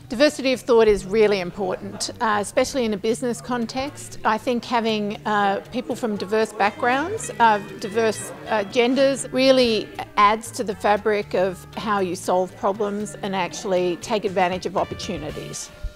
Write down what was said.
Diversity of thought is really important, especially in a business context. I think having people from diverse backgrounds, diverse genders really adds to the fabric of how you solve problems and actually take advantage of opportunities.